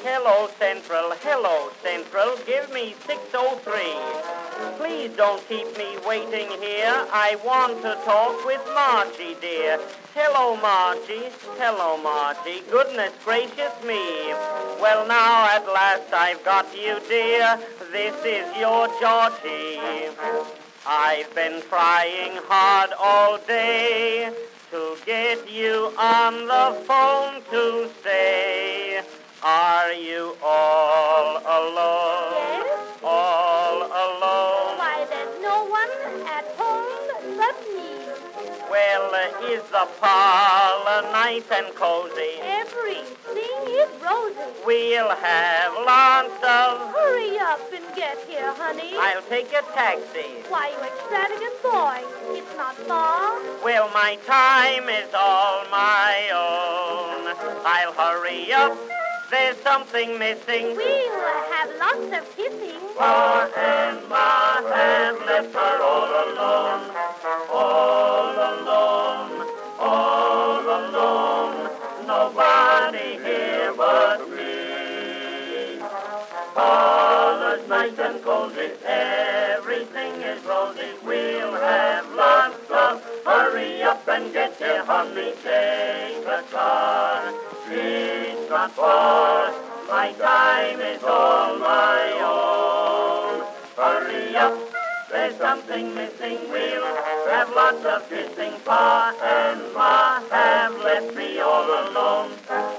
Hello, Central, give me 603. Please don't keep me waiting here. I want to talk with Margie, dear. Hello, Margie. Goodness gracious me. Well, now at last I've got you, dear. This is your Georgie. I've been trying hard all day to get you on the phone to say, are you all alone? Yes? All alone? Why, there's no one at home but me. Well, is the parlor nice and cozy? Everything is rosy. We'll have lots of... Hurry up and get here, honey. I'll take a taxi. Why, you extravagant boy. It's not far. Well, my time is all my own. I'll hurry up. There's something missing. We'll have lots of kissing. Pa and Ma have left her all alone. All alone. All alone. Nobody here but me. Parlor's nice and cozy. Everything is rosy. We'll have lots of... Hurry up and get here, honey. Take a car. It's not far. My time is all my own. Hurry up. There's something missing. We'll have lots of kissing. Pa and Ma have left me all alone.